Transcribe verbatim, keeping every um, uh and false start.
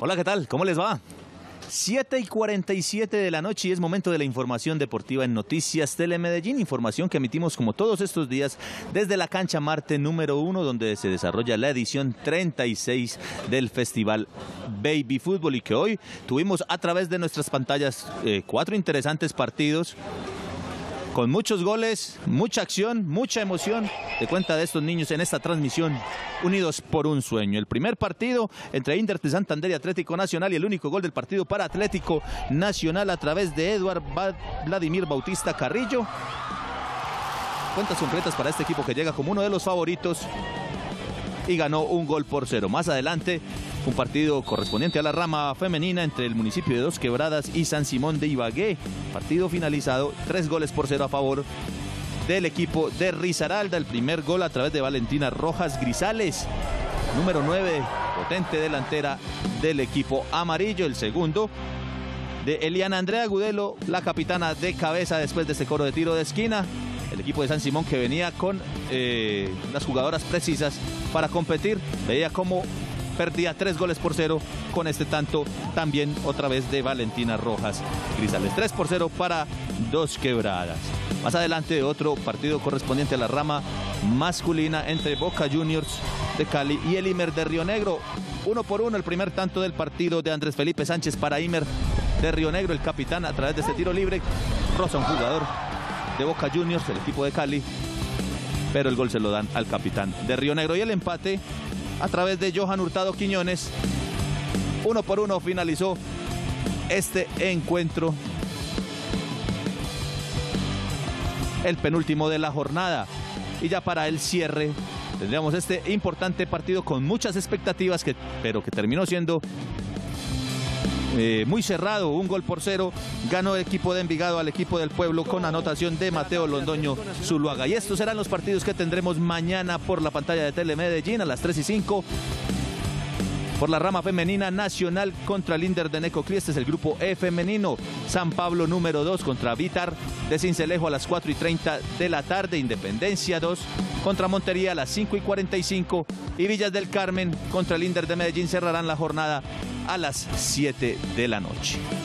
Hola, ¿qué tal? ¿Cómo les va? siete y cuarenta y siete de la noche y es momento de la información deportiva en Noticias Telemedellín, información que emitimos como todos estos días desde la cancha Marte número uno, donde se desarrolla la edición treinta y seis del Festival Baby Fútbol, y que hoy tuvimos a través de nuestras pantallas eh, cuatro interesantes partidos con muchos goles, mucha acción, mucha emoción de cuenta de estos niños en esta transmisión unidos por un sueño. El primer partido entre Inter de Santander y Atlético Nacional, y el único gol del partido para Atlético Nacional a través de Eduard Vladimir Bautista Carrillo. Cuentas concretas para este equipo que llega como uno de los favoritos y ganó un gol por cero. Más adelante, un partido correspondiente a la rama femenina entre el municipio de Dos Quebradas y San Simón de Ibagué. Partido finalizado, tres goles por cero a favor del equipo de Risaralda. El primer gol a través de Valentina Rojas Grisales, número nueve, potente delantera del equipo amarillo. El segundo de Eliana Andrea Gudelo, la capitana de cabeza después de este coro de tiro de esquina. El equipo de San Simón, que venía con eh, las jugadoras precisas para competir, veía cómo perdía tres goles por cero con este tanto también otra vez de Valentina Rojas Grisales. tres por cero para Dos Quebradas. Más adelante, otro partido correspondiente a la rama masculina entre Boca Juniors de Cali y el Imer de Río Negro. Uno por uno el primer tanto del partido de Andrés Felipe Sánchez para Imer de Río Negro. El capitán, a través de este tiro libre, roza un jugador de Boca Juniors, el equipo de Cali, pero el gol se lo dan al capitán de Río Negro. Y el empate a través de Johan Hurtado Quiñones. Uno por uno finalizó este encuentro, el penúltimo de la jornada. Y ya para el cierre tendríamos este importante partido con muchas expectativas, que, pero que terminó siendo Eh, muy cerrado. Un gol por cero ganó el equipo de Envigado al equipo del Pueblo con anotación de Mateo Londoño Zuluaga. Y estos serán los partidos que tendremos mañana por la pantalla de Telemedellín a las tres y cinco. Por la rama femenina, Nacional contra el Inder de Necoclí. Este es el grupo E femenino. San Pablo número dos contra Vitar de Sincelejo a las cuatro y treinta de la tarde. Independencia dos contra Montería a las cinco y cuarenta y cinco. Y Villas del Carmen contra el Inder de Medellín cerrarán la jornada a las siete de la noche.